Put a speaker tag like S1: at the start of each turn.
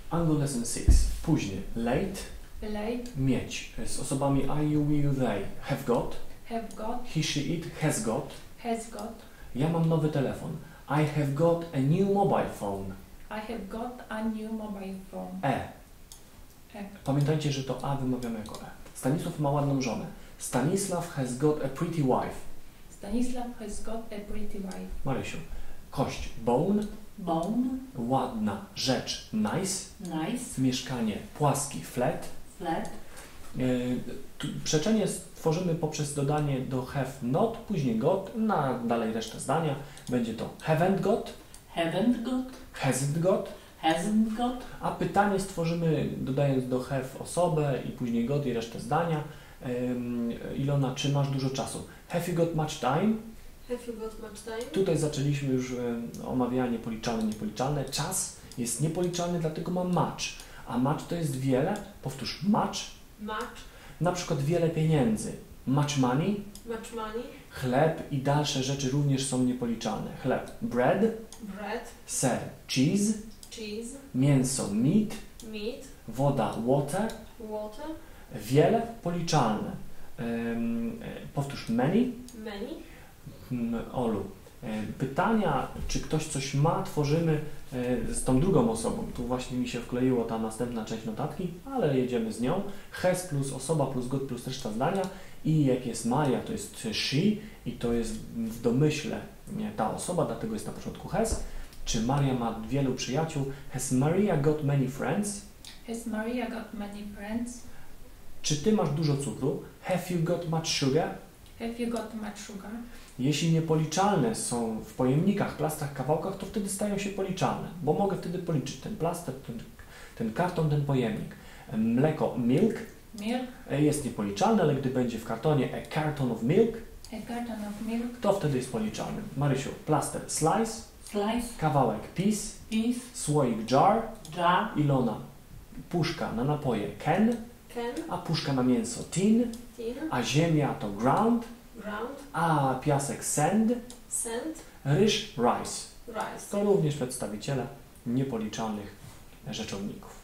S1: Angle lesson 6. Później. Late.
S2: Late.
S1: Mieć. Z osobami I, you, we, you, they. Have got.
S2: Have got.
S1: He, she, it. Has got.
S2: Has got.
S1: Ja mam nowy telefon. I have got a new mobile phone.
S2: I have got a new mobile phone.
S1: E. Pamiętajcie, że to A wymawiamy jako E. Stanisław ma ładną żonę. Stanisław has got a pretty wife.
S2: Stanislav has got a pretty wife.
S1: Marysiu. Kość. Bone.
S3: Bone.
S1: Ładna rzecz. Nice.
S3: Nice.
S1: Mieszkanie. Płaski. Flat.
S3: Flat.
S1: Przeczenie tworzymy poprzez dodanie do have not, później got, dalej resztę zdania. Będzie to haven't got,
S3: Haven't got.
S1: hasn't got,
S3: Hasn't got.
S1: a pytanie stworzymy dodając do have osobę i później got i resztę zdania. Ilona, czy masz dużo czasu? Have you got much time?
S4: Have you got much time?
S1: Tutaj zaczęliśmy już omawianie policzalne, niepoliczalne. Czas jest niepoliczalny, dlatego ma much. A much to jest wiele. Powtórz, much.
S4: Much.
S1: Na przykład wiele pieniędzy. Much money.
S4: Much money.
S1: Chleb i dalsze rzeczy również są niepoliczalne. Chleb. Bread.
S4: Bread.
S1: Ser. Cheese.
S4: Cheese.
S1: Mięso. Meat.
S4: Meat.
S1: Woda. Water.
S4: Water.
S1: Wiele. Policzalne. Powtórz. Many.
S4: Many.
S1: Olu. Pytania, czy ktoś coś ma, tworzymy z tą drugą osobą. Tu właśnie mi się wkleiła ta następna część notatki, ale jedziemy z nią. Has plus osoba plus got plus reszta zdania. I jak jest Maria, to jest she i to jest w domyśle ta osoba, dlatego jest na początku has. Czy Maria ma wielu przyjaciół? Has Maria got many friends?
S2: Has Maria got many friends?
S1: Czy ty masz dużo cukru? Have you got much sugar?
S2: Have you got much sugar?
S1: Jeśli niepoliczalne są w pojemnikach, plastrach, kawałkach, to wtedy stają się policzalne, bo mogę wtedy policzyć ten plaster, ten karton, ten pojemnik. Mleko, milk,
S2: Milk.
S1: jest niepoliczalne, ale gdy będzie w kartonie a carton of milk,
S2: A carton of milk.
S1: to wtedy jest policzalny. Marysiu, plaster, slice,
S3: Slice.
S1: kawałek, piece,
S3: Piece.
S1: słoik, jar,
S3: Jar.
S1: Ilona, puszka na napoje, can,
S4: Can.
S1: a puszka na mięso, tin,
S4: Tin.
S1: a ziemia to ground,
S4: Ground.
S1: a piasek sand,
S4: Sand.
S1: ryż, rice.
S4: Rice.
S1: To również przedstawiciele niepoliczalnych rzeczowników.